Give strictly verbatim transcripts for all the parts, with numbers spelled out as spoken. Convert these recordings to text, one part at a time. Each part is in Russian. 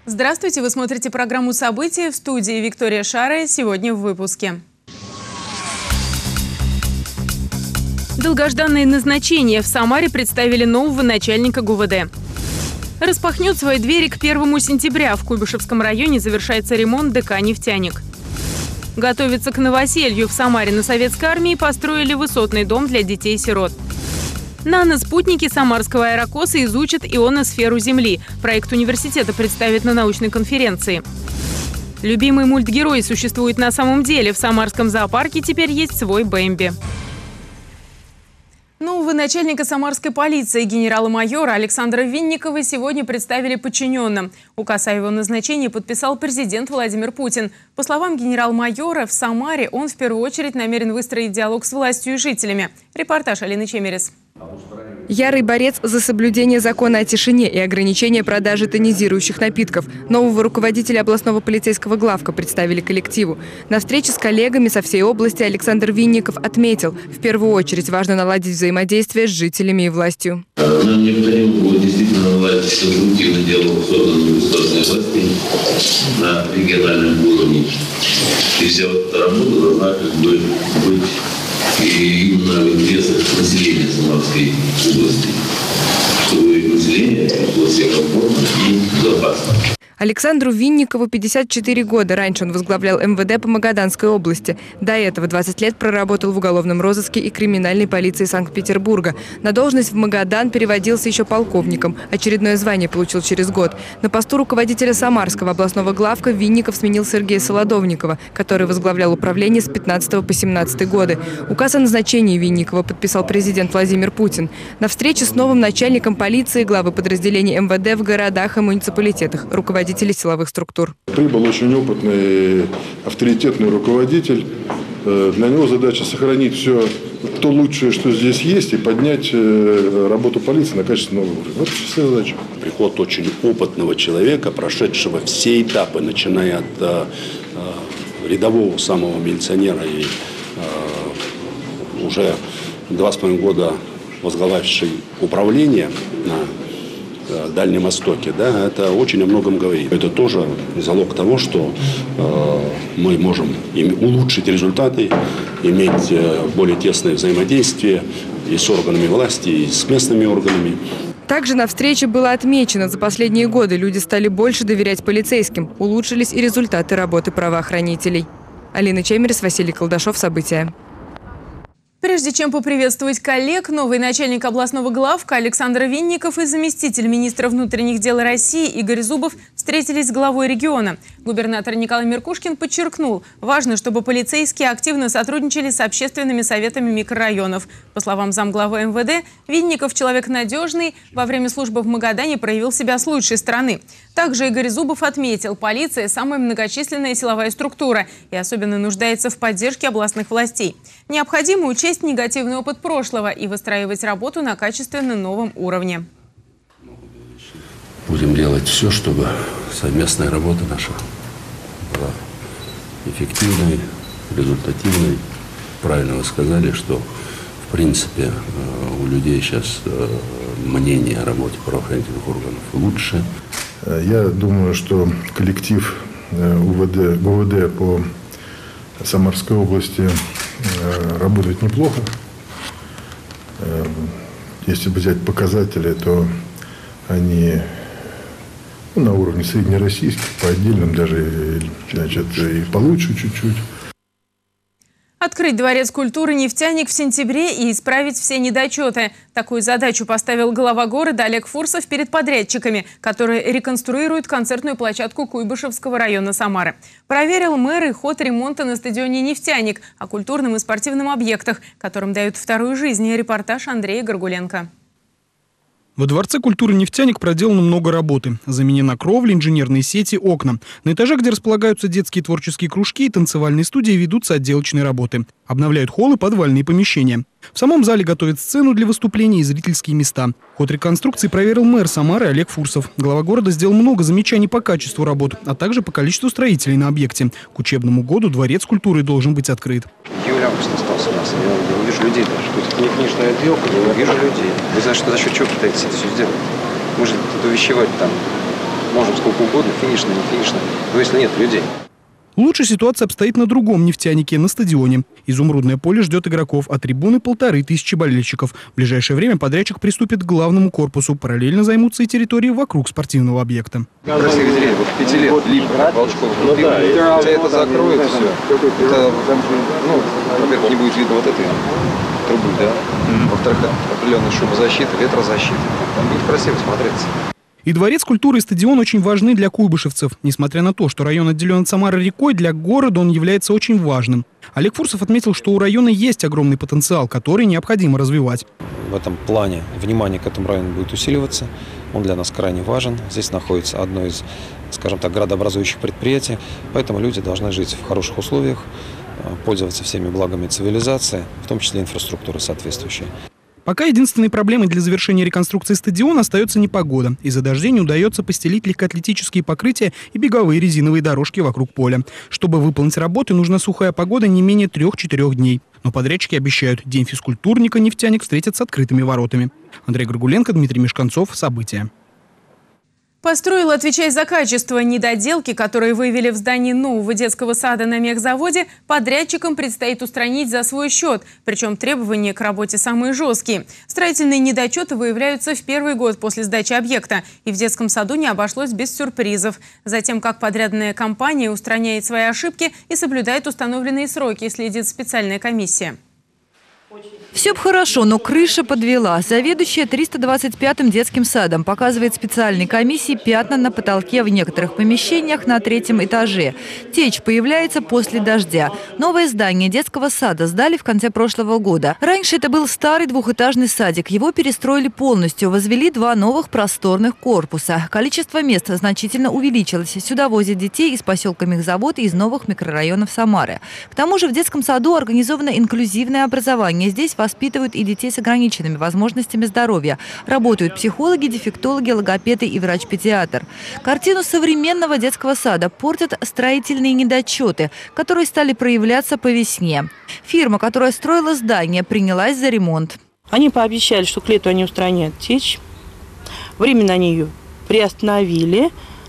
Здравствуйте, вы смотрите программу «События», в студии Виктория Шарая. Сегодня в выпуске. Долгожданные назначения. В Самаре представили нового начальника ГУВД. Распахнет свои двери к первому сентября. В Куйбышевском районе завершается ремонт ДК «Нефтяник». Готовится к новоселью. В Самаре на Советской армии построили высотный дом для детей-сирот. Наноспутники Самарского аэрокоса изучат ионосферу Земли. Проект университета представят на научной конференции. Любимый мультгерой существует на самом деле. В Самарском зоопарке теперь есть свой Бэмби. Нового начальника самарской полиции генерала-майора Александра Винникова сегодня представили подчиненным. Указ о его назначении подписал президент Владимир Путин. По словам генерал-майора, в Самаре он в первую очередь намерен выстроить диалог с властью и жителями. Репортаж Алины Чемерис. Ярый борец за соблюдение закона о тишине и ограничение продажи тонизирующих напитков. Нового руководителя областного полицейского главка представили коллективу. На встрече с коллегами со всей области Александр Винников отметил, в первую очередь важно наладить взаимодействие с жителями и властью. Нам необходимо будет действительно наладить конструктивный диалог с органами государственной власти на региональном уровне. И вся вот эта работа должна как бы быть и именно в интересах населения Самарской области, чтобы население чувствовало себя комфортно и безопасно. Александру Винникову пятьдесят четыре года. Раньше он возглавлял эм вэ дэ по Магаданской области. До этого двадцать лет проработал в уголовном розыске и криминальной полиции Санкт-Петербурга. На должность в Магадан переводился еще полковником. Очередное звание получил через год. На посту руководителя Самарского областного главка Винников сменил Сергея Солодовникова, который возглавлял управление с пятнадцатого по семнадцатый годы. Указ о назначении Винникова подписал президент Владимир Путин. На встрече с новым начальником полиции главы подразделений эм вэ дэ в городах и муниципалитетах, руководителей силовых структур. Прибыл очень опытный, авторитетный руководитель. Для него задача сохранить все то лучшее, что здесь есть, и поднять работу полиции на качественный уровень. Вот вся задача. Приход очень опытного человека, прошедшего все этапы, начиная от э, рядового самого милиционера и э, уже два с половиной года возглавивший управление на Дальнем Востоке, да, это очень о многом говорит. Это тоже залог того, что э, мы можем улучшить результаты, иметь э, более тесное взаимодействие и с органами власти, и с местными органами. Также на встрече было отмечено, за последние годы люди стали больше доверять полицейским, улучшились и результаты работы правоохранителей. Алина Чемерис, Василий Колдашов. События. Прежде чем поприветствовать коллег, новый начальник областного главка Александр Винников и заместитель министра внутренних дел России Игорь Зубов встретились с главой региона. Губернатор Николай Меркушкин подчеркнул, важно, чтобы полицейские активно сотрудничали с общественными советами микрорайонов. По словам замглавы эм вэ дэ, Винников человек надежный, во время службы в Магадане проявил себя с лучшей стороны. Также Игорь Зубов отметил, полиция – самая многочисленная силовая структура и особенно нуждается в поддержке областных властей. Необходимо учесть негативный опыт прошлого и выстраивать работу на качественно новом уровне. Будем делать все, чтобы совместная работа наша была эффективной, результативной. Правильно вы сказали, что в принципе у людей сейчас мнение о работе правоохранительных органов лучше. Я думаю, что коллектив у вэ дэ, гэ вэ дэ по Самарской области работает неплохо. Если взять показатели, то они ну, на уровне среднероссийских, по отдельным даже значит, и получше чуть-чуть. Открыть дворец культуры «Нефтяник» в сентябре и исправить все недочеты. Такую задачу поставил глава города Олег Фурсов перед подрядчиками, которые реконструируют концертную площадку Куйбышевского района Самары. Проверил мэр и ход ремонта на стадионе «Нефтяник», о культурном и спортивном объектах, которым дают вторую жизнь. Репортаж Андрея Горгуленко. Во Дворце культуры «Нефтяник» проделано много работы. Заменена кровля, инженерные сети, окна. На этаже, где располагаются детские творческие кружки и танцевальные студии, ведутся отделочные работы. Обновляют холлы, подвальные помещения. В самом зале готовят сцену для выступлений и зрительские места. Ход реконструкции проверил мэр Самары Олег Фурсов. Глава города сделал много замечаний по качеству работ, а также по количеству строителей на объекте. К учебному году дворец культуры должен быть открыт. Июль август остался у нас, я не вижу людей даже. Тут не книжная отделка, но я вижу людей. Вы знаете, что за счет чего пытаетесь это все сделать? Мы же это увещевать там можем сколько угодно, финишно, не финишно, но если нет людей. Лучше ситуация обстоит на другом нефтянике, на стадионе. Изумрудное поле ждет игроков, а трибуны полторы тысячи болельщиков. В ближайшее время подрядчик приступит к главному корпусу. Параллельно займутся и территории вокруг спортивного объекта. Красивый зрелище, вот пяти лет, липа, Волчкова. Ну, да, если это закроет, все. Это, ну, во-первых, не будет видно вот этой трубы, да? Mm-hmm. Во-вторых, определенная шумозащита, ветрозащита. Там будет красиво смотреться. И дворец культуры, и стадион очень важны для куйбышевцев. Несмотря на то, что район отделен от Самары рекой, для города он является очень важным. Олег Фурсов отметил, что у района есть огромный потенциал, который необходимо развивать. В этом плане внимание к этому району будет усиливаться. Он для нас крайне важен. Здесь находится одно из, скажем так, градообразующих предприятий. Поэтому люди должны жить в хороших условиях, пользоваться всеми благами цивилизации, в том числе инфраструктуры соответствующей. Пока единственной проблемой для завершения реконструкции стадиона остается непогода. Из-за дождей не удается постелить легкоатлетические покрытия и беговые резиновые дорожки вокруг поля. Чтобы выполнить работы, нужна сухая погода не менее трех-четырех дней. Но подрядчики обещают, день физкультурника нефтяник встретит с открытыми воротами. Андрей Горгуленко, Дмитрий Мешканцов. События. Построил, отвечая за качество. Недоделки, которые выявили в здании нового детского сада на мехзаводе, подрядчикам предстоит устранить за свой счет. Причем требования к работе самые жесткие. Строительные недочеты выявляются в первый год после сдачи объекта. И в детском саду не обошлось без сюрпризов. Затем, как подрядная компания устраняет свои ошибки и соблюдает установленные сроки, следит специальная комиссия. Все бы хорошо, но крыша подвела. Заведующая триста двадцать пятым детским садом показывает специальной комиссии пятна на потолке в некоторых помещениях на третьем этаже. Течь появляется после дождя. Новое здание детского сада сдали в конце прошлого года. Раньше это был старый двухэтажный садик. Его перестроили полностью. Возвели два новых просторных корпуса. Количество мест значительно увеличилось. Сюда возят детей из поселка Мехзавод и из новых микрорайонов Самары. К тому же в детском саду организовано инклюзивное образование. Здесь воспитывают и детей с ограниченными возможностями здоровья. Работают психологи, дефектологи, логопеды и врач-педиатр. Картину современного детского сада портят строительные недочеты, которые стали проявляться по весне. Фирма, которая строила здание, принялась за ремонт. Они пообещали, что к лету они устранят течь. Временно они ее приостановили,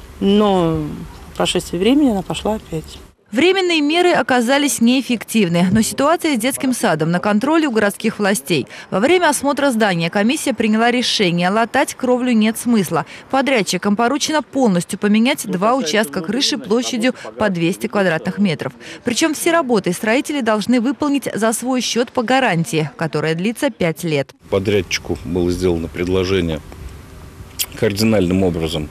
но по прошествии времени она пошла опять. Временные меры оказались неэффективны, но ситуация с детским садом на контроле у городских властей. Во время осмотра здания комиссия приняла решение – латать кровлю нет смысла. Подрядчикам поручено полностью поменять два участка крыши площадью по двести квадратных метров. Причем все работы строители должны выполнить за свой счет по гарантии, которая длится пять лет. Подрядчику было сделано предложение кардинальным образом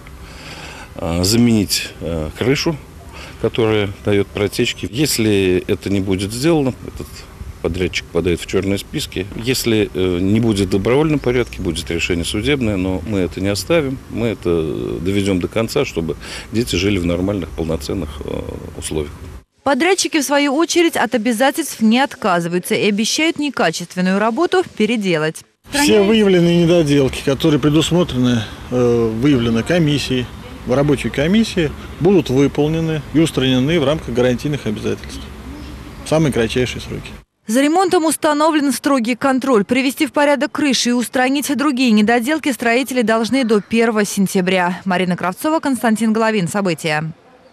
заменить крышу, которая дает протечки. Если это не будет сделано, этот подрядчик подает в черные списки. Если не будет в добровольном порядке, будет решение судебное, но мы это не оставим, мы это доведем до конца, чтобы дети жили в нормальных, полноценных условиях. Подрядчики, в свою очередь, от обязательств не отказываются и обещают некачественную работу переделать. Все выявленные недоделки, которые предусмотрены, выявлены комиссией, в рабочей комиссии, будут выполнены и устранены в рамках гарантийных обязательств в самые кратчайшие сроки. За ремонтом установлен строгий контроль. Привести в порядок крыши и устранить другие недоделки строители должны до первого сентября. Марина Кравцова, Константин Головин. События.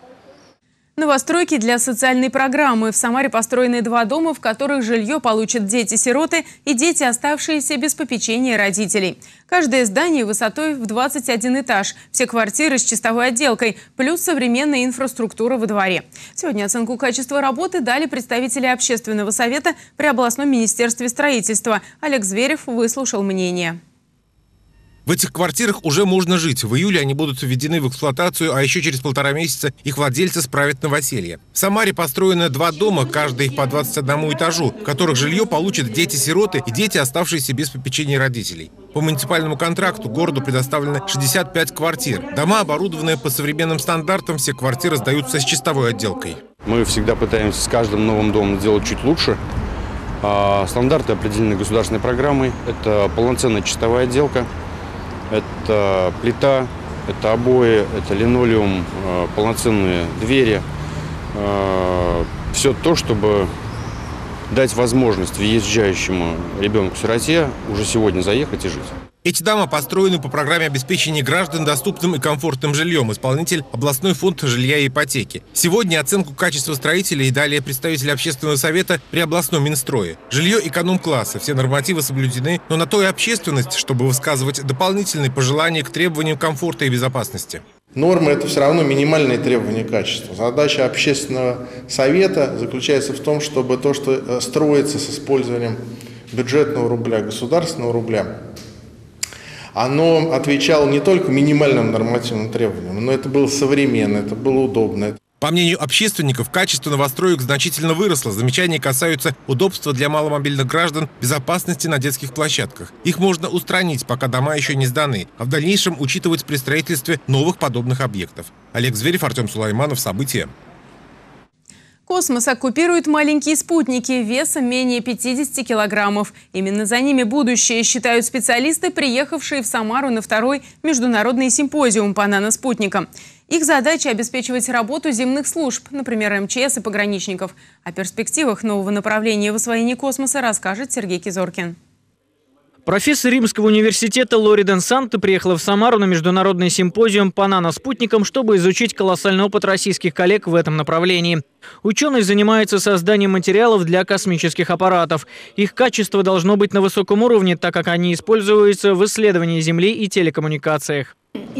Новостройки для социальной программы. В Самаре построены два дома, в которых жилье получат дети-сироты и дети, оставшиеся без попечения родителей. Каждое здание высотой в двадцать один этаж. Все квартиры с чистовой отделкой, плюс современная инфраструктура во дворе. Сегодня оценку качества работы дали представители общественного совета при областном министерстве строительства. Олег Зверев выслушал мнение. В этих квартирах уже можно жить. В июле они будут введены в эксплуатацию, а еще через полтора месяца их владельцы справят новоселье. В Самаре построено два дома, каждый по двадцати одному этажу, в которых жилье получат дети-сироты и дети, оставшиеся без попечения родителей. По муниципальному контракту городу предоставлено шестьдесят пять квартир. Дома, оборудованные по современным стандартам, все квартиры сдаются с чистовой отделкой. Мы всегда пытаемся с каждым новым домом делать чуть лучше. Стандарты определены государственной программой. Это полноценная чистовая отделка. Это плита, это обои, это линолеум, полноценные двери. Все то, чтобы дать возможность въезжающему ребенку-сироте уже сегодня заехать и жить. Эти дома построены по программе обеспечения граждан доступным и комфортным жильем. Исполнитель – областной фонд жилья и ипотеки. Сегодня оценку качества строителей и далее представители общественного совета при областном Минстрое. Жилье эконом-класса, все нормативы соблюдены, но на то и общественность, чтобы высказывать дополнительные пожелания к требованиям комфорта и безопасности. Нормы – это все равно минимальные требования качества. Задача общественного совета заключается в том, чтобы то, что строится с использованием бюджетного рубля, государственного рубля, оно отвечало не только минимальным нормативным требованиям, но это было современно, это было удобно. По мнению общественников, качество новостроек значительно выросло. Замечания касаются удобства для маломобильных граждан, безопасности на детских площадках. Их можно устранить, пока дома еще не сданы, а в дальнейшем учитывать при строительстве новых подобных объектов. Олег Зверев, Артем Сулайманов. События. Космос оккупирует маленькие спутники весом менее пятидесяти килограммов. Именно за ними будущее, считают специалисты, приехавшие в Самару на второй международный симпозиум по наноспутникам. Их задача – обеспечивать работу земных служб, например, эм че эс и пограничников. О перспективах нового направления в освоении космоса расскажет Сергей Кизоркин. Профессор Римского университета Лори Ден Санто приехала в Самару на международный симпозиум по наноспутникам, чтобы изучить колоссальный опыт российских коллег в этом направлении. Ученые занимаются созданием материалов для космических аппаратов. Их качество должно быть на высоком уровне, так как они используются в исследовании Земли и телекоммуникациях.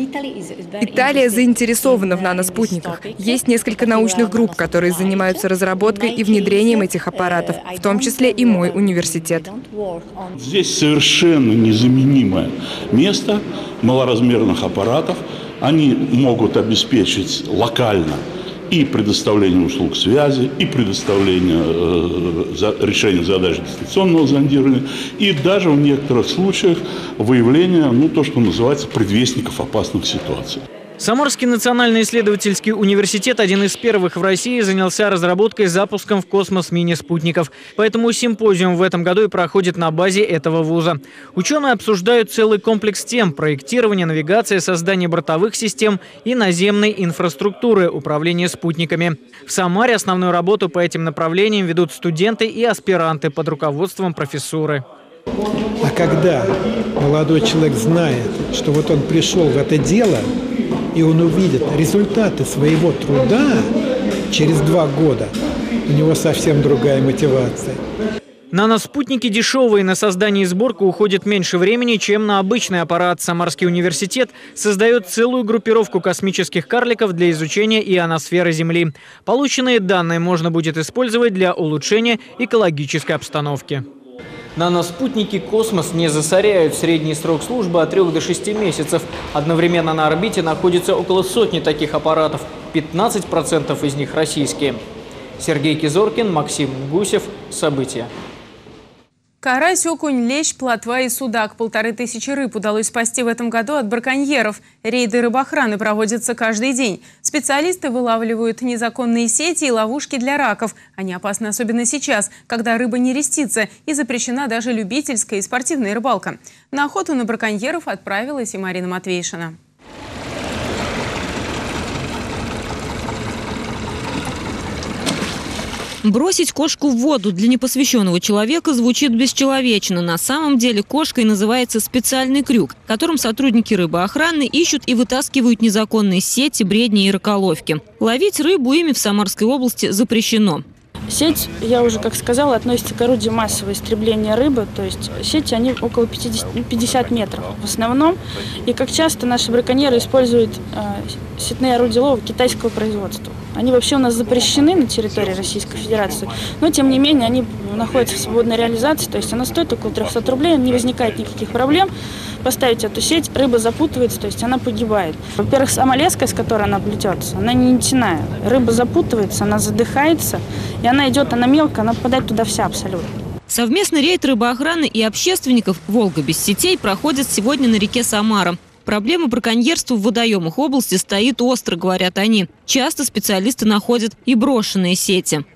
Италия заинтересована в наноспутниках. Есть несколько научных групп, которые занимаются разработкой и внедрением этих аппаратов, в том числе и мой университет. Здесь совершенно незаменимое место малоразмерных аппаратов. Они могут обеспечить локально и предоставление услуг связи, и предоставление э, за, решения задач дистанционного зондирования, и даже в некоторых случаях выявление, ну, то, что называется, предвестников опасных ситуаций. Самарский национальный исследовательский университет, один из первых в России, занялся разработкой и запуском в космос мини-спутников. Поэтому симпозиум в этом году и проходит на базе этого вуза. Ученые обсуждают целый комплекс тем – проектирование, навигация, создание бортовых систем и наземной инфраструктуры, управление спутниками. В Самаре основную работу по этим направлениям ведут студенты и аспиранты под руководством профессуры. А когда молодой человек знает, что вот он пришел в это дело, и он увидит результаты своего труда через два года, у него совсем другая мотивация. Наноспутники дешевые, на создание и сборку уходит меньше времени, чем на обычный аппарат. Самарский университет создает целую группировку космических карликов для изучения ионосферы Земли. Полученные данные можно будет использовать для улучшения экологической обстановки. Наноспутники «Космос» не засоряют. Средний срок службы от трех до шести месяцев. Одновременно на орбите находится около сотни таких аппаратов. пятнадцать процентов из них российские. Сергей Кизоркин, Максим Гусев. События. Карась, окунь, лещ, плотва и судак. Полторы тысячи рыб удалось спасти в этом году от браконьеров. Рейды рыбоохраны проводятся каждый день. Специалисты вылавливают незаконные сети и ловушки для раков. Они опасны особенно сейчас, когда рыба не рестится и запрещена даже любительская и спортивная рыбалка. На охоту на браконьеров отправилась и Марина Матвейшина. Бросить кошку в воду для непосвященного человека звучит бесчеловечно. На самом деле кошкой называется специальный крюк, которым сотрудники рыбоохраны ищут и вытаскивают незаконные сети, бредни и раколовки. Ловить рыбу ими в Самарской области запрещено. Сеть, я уже как сказала, относится к орудию массового истребления рыбы. То есть сети, они около пятидесяти метров в основном. И как часто наши браконьеры используют э, сетные орудия лова китайского производства. Они вообще у нас запрещены на территории Российской Федерации, но тем не менее они находятся в свободной реализации, то есть она стоит около трёхсот рублей, не возникает никаких проблем. Поставить эту сеть, рыба запутывается, то есть она погибает. Во-первых, сама леска, с которой она плетется, она не нитяная. Рыба запутывается, она задыхается, и она идет, она мелкая, она попадает туда вся абсолютно. Совместный рейд рыбоохраны и общественников «Волга без сетей» проходит сегодня на реке Самара. Проблема браконьерства в водоемах области стоит остро, говорят они. Часто специалисты находят и брошенные сети.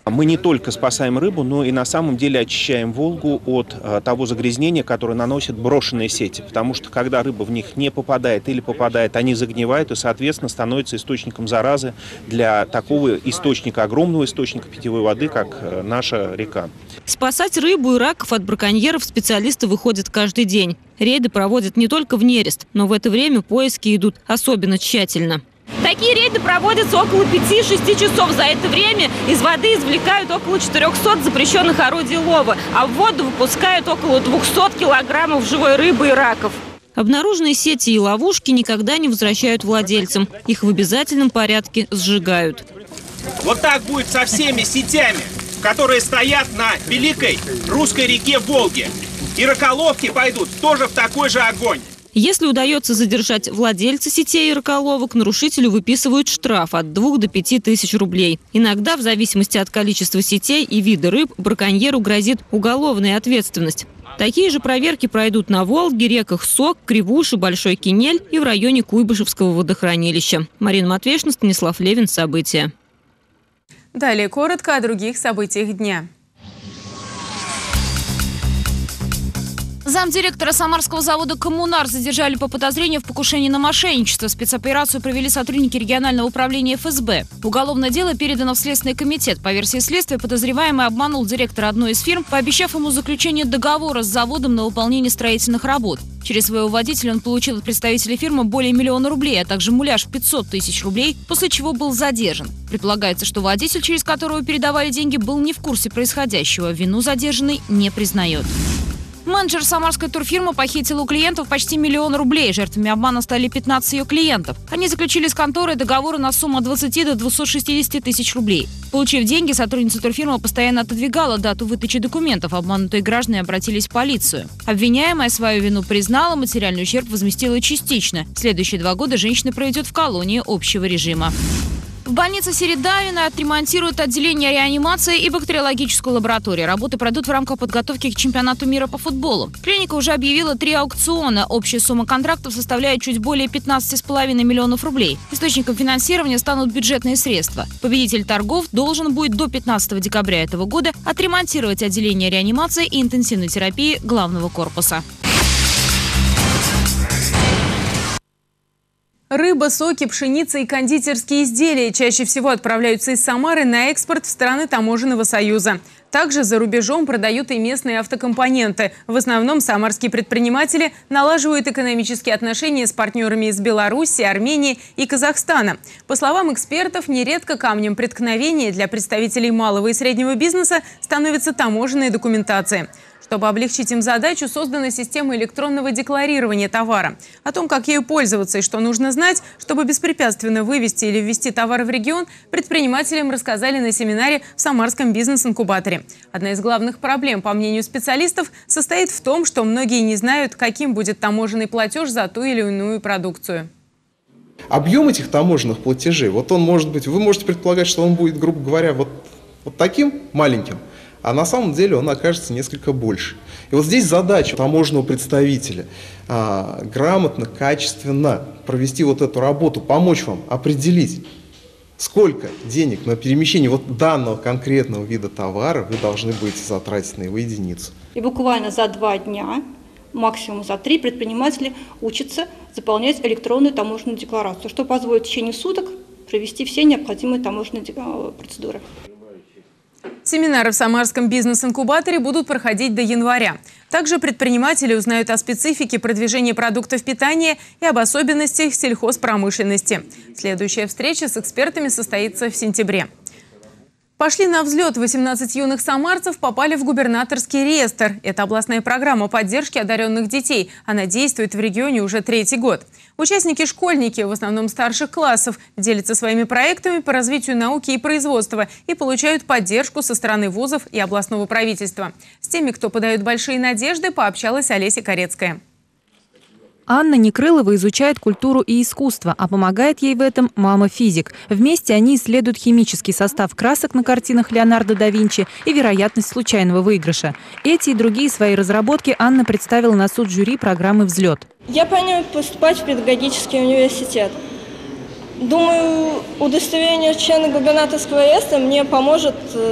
Мы не только спасаем рыбу, но и на самом деле очищаем Волгу от э, того загрязнения, которое наносят брошенные сети. Потому что когда рыба в них не попадает или попадает, они загнивают и, соответственно, становятся источником заразы для такого источника, огромного источника питьевой воды, как э, наша река. Спасать рыбу и раков от браконьеров специалисты выходят каждый день. Рейды проводят не только в нерест, но в это время поиски идут особенно тщательно. Такие рейды проводятся около пяти-шести часов. За это время из воды извлекают около четырёхсот запрещенных орудий лова, а в воду выпускают около двухсот килограммов живой рыбы и раков. Обнаруженные сети и ловушки никогда не возвращают владельцам. Их в обязательном порядке сжигают. Вот так будет со всеми сетями, которые стоят на великой русской реке Волге. И раколовки пойдут тоже в такой же огонь. Если удается задержать владельца сетей и раколовок, нарушителю выписывают штраф от двух до пяти тысяч рублей. Иногда, в зависимости от количества сетей и вида рыб, браконьеру грозит уголовная ответственность. Такие же проверки пройдут на Волге, реках Сок, Кривуши, Большой Кинель и в районе Куйбышевского водохранилища. Марина Матвеевна, Станислав Левин. События. Далее коротко о других событиях дня. Замдиректора самарского завода «Коммунар» задержали по подозрению в покушении на мошенничество. Спецоперацию провели сотрудники регионального управления эф эс бэ. Уголовное дело передано в Следственный комитет. По версии следствия, подозреваемый обманул директора одной из фирм, пообещав ему заключение договора с заводом на выполнение строительных работ. Через своего водителя он получил от представителей фирмы более миллиона рублей, а также муляж в пятьсот тысяч рублей, после чего был задержан. Предполагается, что водитель, через которого передавали деньги, был не в курсе происходящего. Вину задержанный не признает. Менеджер самарской турфирмы похитил у клиентов почти миллион рублей. Жертвами обмана стали пятнадцать ее клиентов. Они заключили с конторой договоры на сумму от двадцати до двухсот шестидесяти тысяч рублей. Получив деньги, сотрудница турфирмы постоянно отодвигала дату выдачи документов. Обманутые граждане обратились в полицию. Обвиняемая свою вину признала, материальный ущерб возместила частично. Следующие два года женщина проведет в колонии общего режима. В больнице Середавина отремонтируют отделение реанимации и бактериологическую лабораторию. Работы пройдут в рамках подготовки к чемпионату мира по футболу. Клиника уже объявила три аукциона. Общая сумма контрактов составляет чуть более пятнадцати с половиной миллионов рублей. Источником финансирования станут бюджетные средства. Победитель торгов должен будет до пятнадцатого декабря этого года отремонтировать отделение реанимации и интенсивной терапии главного корпуса. Рыба, соки, пшеница и кондитерские изделия чаще всего отправляются из Самары на экспорт в страны Таможенного союза. Также за рубежом продают и местные автокомпоненты. В основном самарские предприниматели налаживают экономические отношения с партнерами из Беларуси, Армении и Казахстана. По словам экспертов, нередко камнем преткновения для представителей малого и среднего бизнеса становится таможенная документация. Чтобы облегчить им задачу, создана система электронного декларирования товара. О том, как ею пользоваться и что нужно знать, чтобы беспрепятственно вывести или ввести товар в регион, предпринимателям рассказали на семинаре в Самарском бизнес-инкубаторе. Одна из главных проблем, по мнению специалистов, состоит в том, что многие не знают, каким будет таможенный платеж за ту или иную продукцию. Объем этих таможенных платежей, вот он может быть, вы можете предполагать, что он будет, грубо говоря, вот, вот таким маленьким. А на самом деле он окажется несколько больше. И вот здесь задача таможенного представителя а, грамотно, качественно провести вот эту работу, помочь вам определить, сколько денег на перемещение вот данного конкретного вида товара вы должны будете затратить на его единицу. И буквально за два дня, максимум за три, предприниматели учатся заполнять электронную таможенную декларацию, что позволит в течение суток провести все необходимые таможенные процедуры. Семинары в Самарском бизнес-инкубаторе будут проходить до января. Также предприниматели узнают о специфике продвижения продуктов питания и об особенностях сельхозпромышленности. Следующая встреча с экспертами состоится в сентябре. Пошли на взлет. восемнадцать юных самарцев попали в губернаторский реестр. Это областная программа поддержки одаренных детей. Она действует в регионе уже третий год. Участники-школьники, в основном старших классов, делятся своими проектами по развитию науки и производства и получают поддержку со стороны вузов и областного правительства. С теми, кто подает большие надежды, пообщалась Олеся Корецкая. Анна Некрылова изучает культуру и искусство, а помогает ей в этом мама-физик. Вместе они исследуют химический состав красок на картинах Леонардо да Винчи и вероятность случайного выигрыша. Эти и другие свои разработки Анна представила на суд жюри программы «Взлет». Я планирую поступать в педагогический университет. Думаю, удостоверение члена губернаторского реестра мне поможет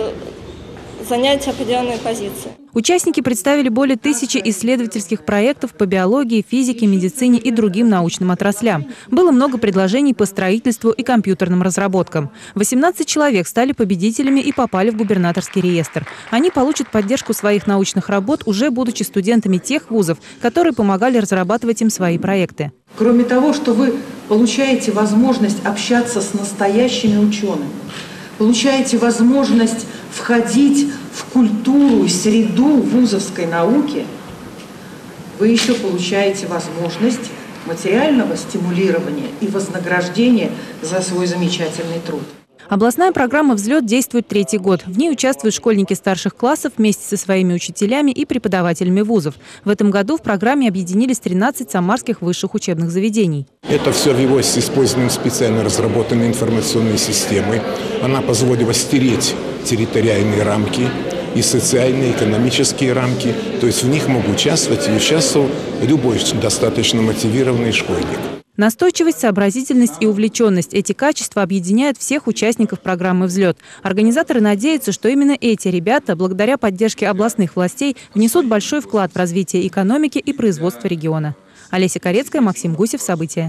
занять определенные позиции. Участники представили более тысячи исследовательских проектов по биологии, физике, медицине и другим научным отраслям. Было много предложений по строительству и компьютерным разработкам. восемнадцать человек стали победителями и попали в губернаторский реестр. Они получат поддержку своих научных работ, уже будучи студентами тех вузов, которые помогали разрабатывать им свои проекты. Кроме того, что вы получаете возможность общаться с настоящими учеными, получаете возможность входить в культуру и среду вузовской науки, вы еще получаете возможность материального стимулирования и вознаграждения за свой замечательный труд. Областная программа «Взлет» действует третий год. В ней участвуют школьники старших классов вместе со своими учителями и преподавателями вузов. В этом году в программе объединились тринадцать самарских высших учебных заведений. Это все велось с использованием специально разработанной информационной системы. Она позволила стереть территориальные рамки и социальные, экономические рамки. То есть в них мог участвовать и участвовал любой достаточно мотивированный школьник. Настойчивость, сообразительность и увлеченность – эти качества объединяют всех участников программы «Взлет». Организаторы надеются, что именно эти ребята, благодаря поддержке областных властей, внесут большой вклад в развитие экономики и производства региона. Олеся Корецкая, Максим Гусев. События.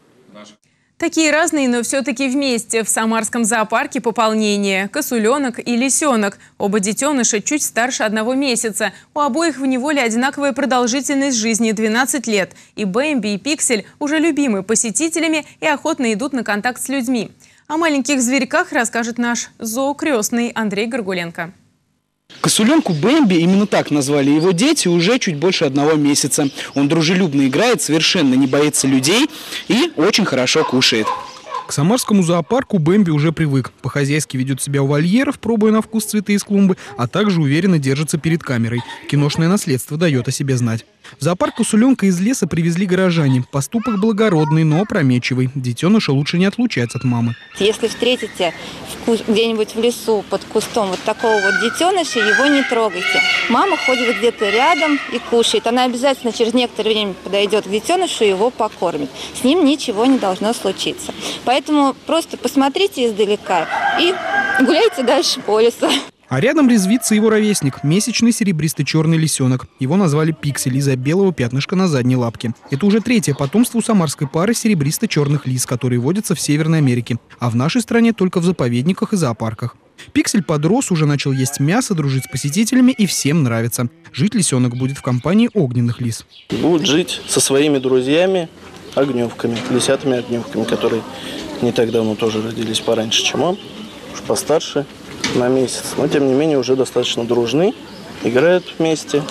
Такие разные, но все-таки вместе. В самарском зоопарке пополнение. Косуленок и лисенок. Оба детеныша чуть старше одного месяца. У обоих в неволе одинаковая продолжительность жизни – двенадцать лет. И Бэмби, и Пиксель уже любимы посетителями и охотно идут на контакт с людьми. О маленьких зверьках расскажет наш зоокрестный Андрей Горгуленко. Косуленку Бэмби, именно так назвали его дети, уже чуть больше одного месяца. Он дружелюбно играет, совершенно не боится людей и очень хорошо кушает. К самарскому зоопарку Бэмби уже привык. По-хозяйски ведет себя у вольеров, пробуя на вкус цветы из клумбы, а также уверенно держится перед камерой. Киношное наследство дает о себе знать. В зоопарк косуленка из леса привезли горожане. Поступок благородный, но опрометчивый. Детеныша лучше не отлучать от мамы. Если встретите где-нибудь в лесу под кустом вот такого вот детеныша, его не трогайте. Мама ходит вот где-то рядом и кушает. Она обязательно через некоторое время подойдет к детенышу и его покормит. С ним ничего не должно случиться. Поэтому просто посмотрите издалека и гуляйте дальше по лесу. А рядом резвится его ровесник – месячный серебристо-черный лисенок. Его назвали Пиксель из-за белого пятнышка на задней лапке. Это уже третье потомство у самарской пары серебристо-черных лис, которые водятся в Северной Америке. А в нашей стране только в заповедниках и зоопарках. Пиксель подрос, уже начал есть мясо, дружить с посетителями и всем нравится. Жить лисенок будет в компании огненных лис. Будет жить со своими друзьями, огневками, лисятами-огневками, которые не так давно тоже родились пораньше, чем он, уж постарше. На месяц, но тем не менее уже достаточно дружны, играют вместе,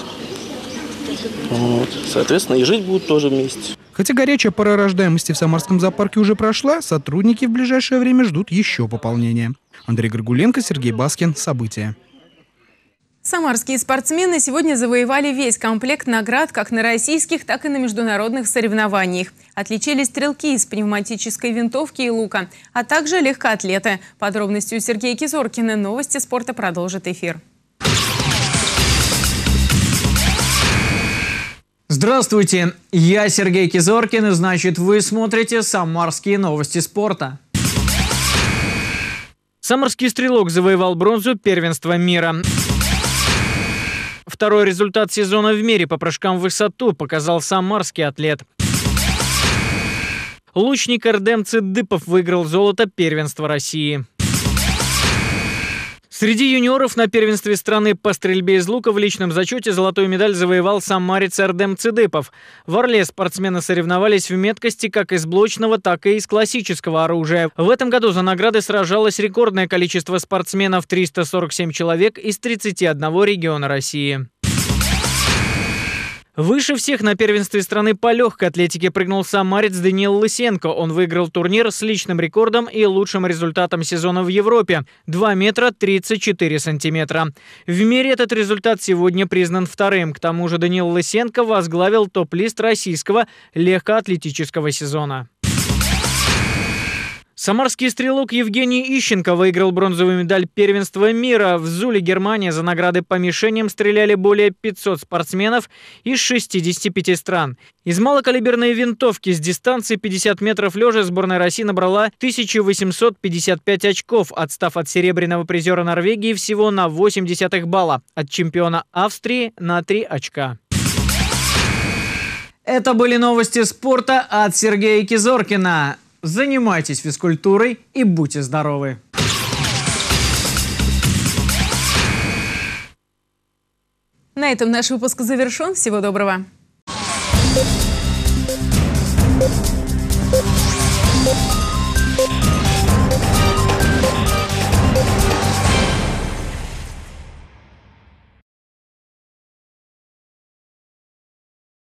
вот. Соответственно, и жить будут тоже вместе. Хотя горячая пора рождаемости в самарском зоопарке уже прошла, сотрудники в ближайшее время ждут еще пополнения. Андрей Горгуленко, Сергей Баскин. События. Самарские спортсмены сегодня завоевали весь комплект наград как на российских, так и на международных соревнованиях. Отличились стрелки из пневматической винтовки и лука, а также легкоатлеты. Подробности у Сергея Кизоркина. Новости спорта продолжит эфир. Здравствуйте, я Сергей Кизоркин, и значит вы смотрите «Самарские новости спорта». Самарский стрелок завоевал бронзу первенства мира. Второй результат сезона в мире по прыжкам в высоту показал самарский атлет. Лучник Ардем Цидыпов выиграл золото первенства России. Среди юниоров на первенстве страны по стрельбе из лука в личном зачете золотую медаль завоевал самарец Ардем Цидыпов. В Орле спортсмены соревновались в меткости как из блочного, так и из классического оружия. В этом году за награды сражалось рекордное количество спортсменов – триста сорок семь человек из тридцати одного региона России. Выше всех на первенстве страны по легкой атлетике прыгнул самарец Даниил Лысенко. Он выиграл турнир с личным рекордом и лучшим результатом сезона в Европе – два метра тридцать четыре сантиметра. В мире этот результат сегодня признан вторым. К тому же Даниил Лысенко возглавил топ-лист российского легкоатлетического сезона. Самарский стрелок Евгений Ищенко выиграл бронзовую медаль первенства мира. В Зуле, Германия, за награды по мишеням стреляли более пятисот спортсменов из шестидесяти пяти стран. Из малокалиберной винтовки с дистанции пятьдесят метров лежа сборная России набрала тысячу восемьсот пятьдесят пять очков, отстав от серебряного призера Норвегии всего на восемь десятых балла, от чемпиона Австрии на три очка. Это были новости спорта от Сергея Кизоркина. Занимайтесь физкультурой и будьте здоровы! На этом наш выпуск завершен. Всего доброго!